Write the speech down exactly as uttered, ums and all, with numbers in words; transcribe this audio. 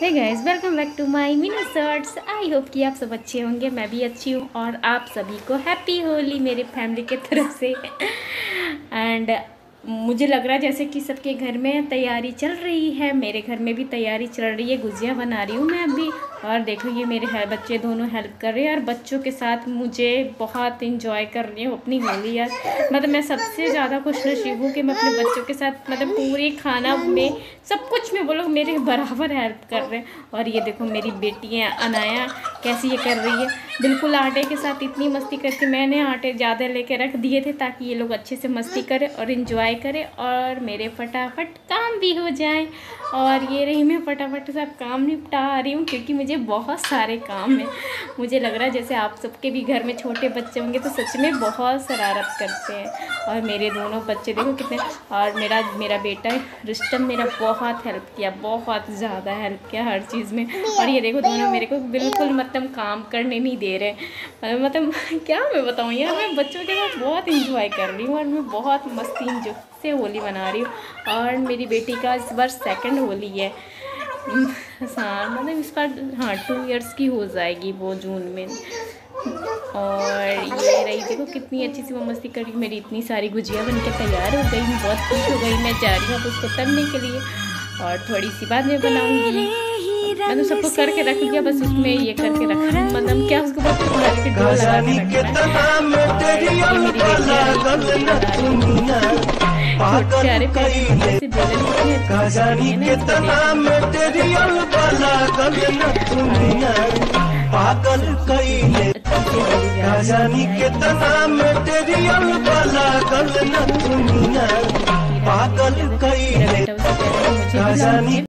Hey guys, welcome back to my mini shorts. I hope कि आप सब अच्छे होंगे, मैं भी अच्छी हूँ और आप सभी को हैप्पी होली मेरे फैमिली के तरफ से। एंड मुझे लग रहा है जैसे कि सबके घर में तैयारी चल रही है, मेरे घर में भी तैयारी चल रही है। गुजिया बना रही हूँ मैं अभी, और देखो ये मेरे है बच्चे दोनों हेल्प कर रहे हैं और बच्चों के साथ मुझे बहुत इंजॉय कर रही हूँ अपनी होली। यार मतलब मैं सबसे ज़्यादा खुशनसीब हूँ कि मैं अपने बच्चों के साथ मतलब पूरे खाना में सब कुछ में वो लोग मेरे बराबर हेल्प कर रहे हैं। और ये देखो मेरी बेटी है अनाया कैसी ये कर रही है, बिल्कुल आटे के साथ इतनी मस्ती करके मैंने आटे ज़्यादा लेके रख दिए थे ताकि ये लोग अच्छे से मस्ती करें और इंजॉय करें और मेरे फटाफट काम भी हो जाए। और ये रही मैं फटाफट सब काम निपटा रही हूँ क्योंकि मुझे बहुत सारे काम हैं। मुझे लग रहा है जैसे आप सबके भी घर में छोटे बच्चे होंगे तो सच में बहुत शरारत करते हैं। और मेरे दोनों बच्चे देखो कितने, और मेरा मेरा बेटा रुस्तम मेरा बहुत हेल्प किया, बहुत ज़्यादा हेल्प किया हर चीज़ में। और ये देखो दोनों मेरे को बिल्कुल मतलब काम करने नहीं दे रहे। मतलब क्या मैं बताऊँ यार, मैं बच्चों के साथ बहुत इंजॉय कर रही हूँ और मैं बहुत मस्ती इंजॉय से होली मना रही हूँ। और मेरी बेटी का इस बार सेकंड होली है, हाँ मतलब इस बार हाँ टू इयर्स की हो जाएगी वो जून में। और ये रही देखो कितनी अच्छी सी वो मस्ती कर रही। मेरी इतनी सारी गुजिया बन के तैयार हो गई, मैं बहुत खुश हो गई। मैं जा रही हूँ उसको तलने के लिए और थोड़ी सी बाद में बनाऊँगी। मैंने सबको करके रख लिया, बस उसमें ये करके रखा मतलब क्या उसको बस भर के डो लगा के रखना है। प्यारे प्यारे से पागल कईले जानी कितना मटेरियल वाला गल न दुनिया पागल कईले जानी